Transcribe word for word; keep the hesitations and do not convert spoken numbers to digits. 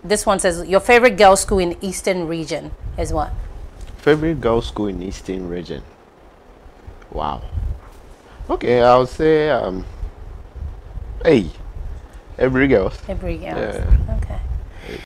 this one says your favorite girls' school in Eastern region is what? Favorite girls' school in Eastern region. Wow. Okay, I'll say um. Hey, every girls. Aburi girls. Yeah. Okay.